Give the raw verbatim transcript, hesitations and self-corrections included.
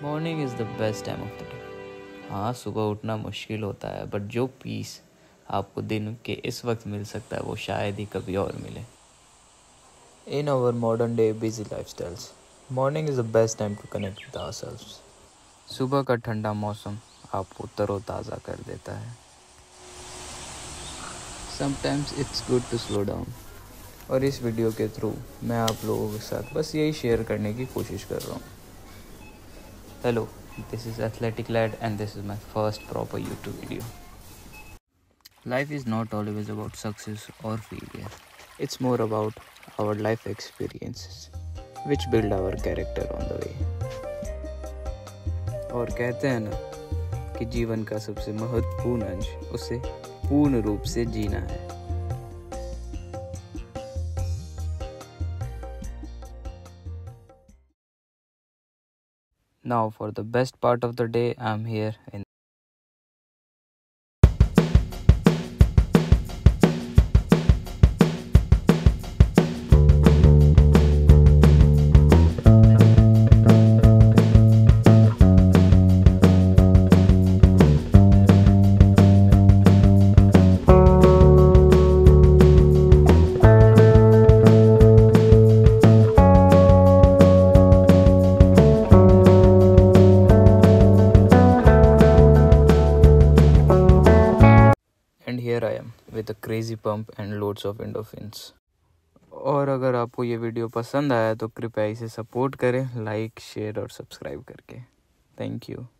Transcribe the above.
Morning is the best time of the day. हाँ, सुबह उठना मुश्किल होता है, बट जो पीस आपको दिन के इस वक्त मिल सकता है वो शायद ही कभी और मिले। In our modern day busy lifestyles, morning is the best time to connect with ourselves. सुबह का ठंडा मौसम आपको तरोताज़ा कर देता है। Sometimes it's good to slow down. और इस वीडियो के थ्रू मैं आप लोगों के साथ बस यही शेयर करने की कोशिश कर रहा हूँ। Hello, this is Athletic Lad and this is my first proper YouTube video. Life is not always about success or failure. It's more about our life experiences, which build our character on the way. और कहते हैं ना कि जीवन का सबसे महत्वपूर्ण अंश उसे पूर्ण रूप से जीना है। Now for the best part of the day, I'm here in and here I am with a crazy pump and loads of endorphins. और अगर आपको ये वीडियो पसंद आया तो कृपया इसे सपोर्ट करें लाइक शेयर और सब्सक्राइब करके। Thank you.